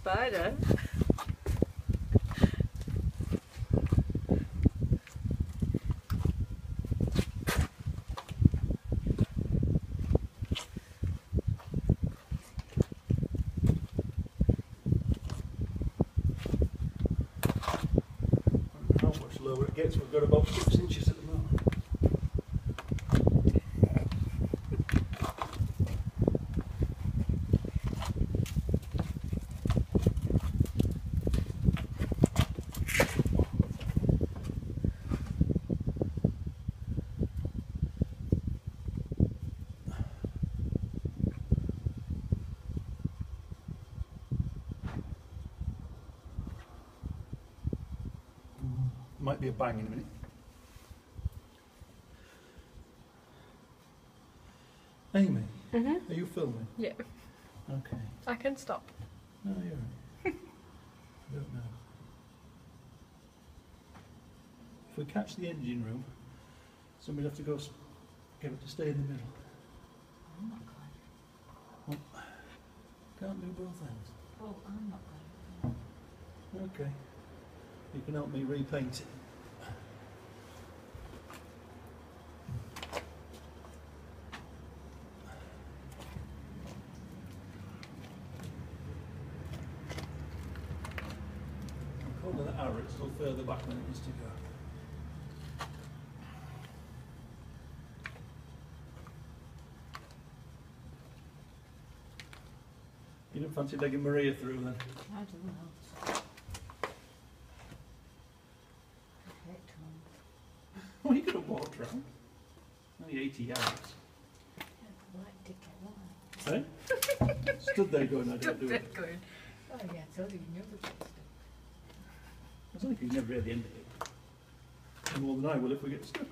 spider. How much lower it gets? We've got about 6 inches at the moment. Might be a bang in a minute. Amy, are you filming? Yeah. Okay. I can stop. No, you're right. I don't know. If we catch the engine room, somebody'd have to go get it to stay in the middle. I'm not going. Well, can't do both ends. Oh, I'm not going. Okay. You can help me repaint it. I'm calling that arrow, it's a little further back than it needs to go. You don't fancy legging Maria through then? I don't know. Well, you could have walked round. Only 80 yards. Hey? Stood there going, I don't do it. Going. Oh yeah, I told you you never do it. I don't think he's never at the end of it. More than I will if we get stuck.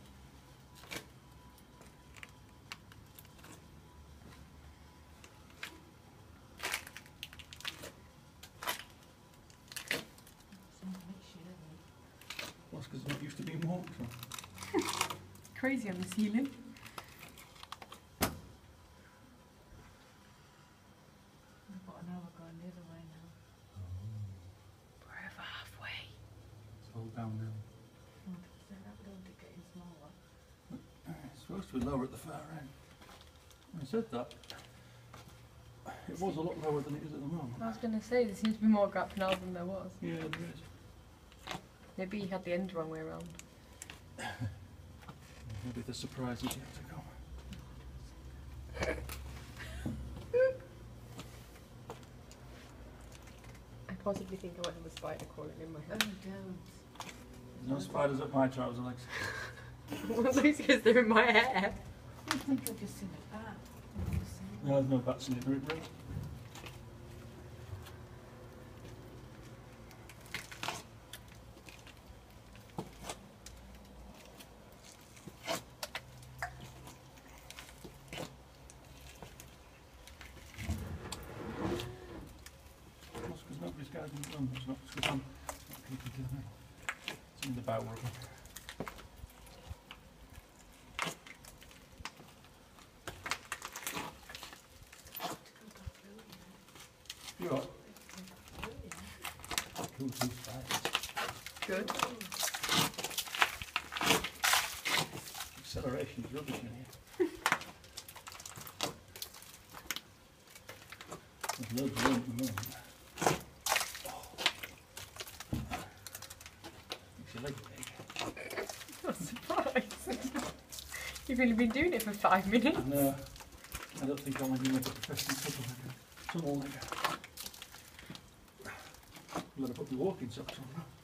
Well, that's because it's not used to being walked on. Crazy on the ceiling. I've got an hour going the other way now. We're over halfway. It's all down now. Oh, so that would only getting smaller. It's supposed to be lower at the far end. I said that. It was a lot lower than it is at the moment. I was going to say, there seems to be more gap now than there was. Yeah, there is. Maybe you had the end wrong way around. Maybe the surprise is yet to come. I possibly think I went with a spider crawling in my Oh, head. don't. There's no spiders up my trouser legs. Well, at least because they're in my hair. I think I've just seen a bat. No, there's no bats in it, really. That's because nobody's guarding the room. It's not because I'm not keeping to the thing. It's in the bower of them. You what? Cool, 2 spiders. Good. Acceleration is rubbish in here. There's loads of room at the moment. Makes your leg big. Not surprised. You've only been doing it for 5 minutes. No, I don't think I'm going to make a professional tunnel legger. I'm going to put the walking socks on now.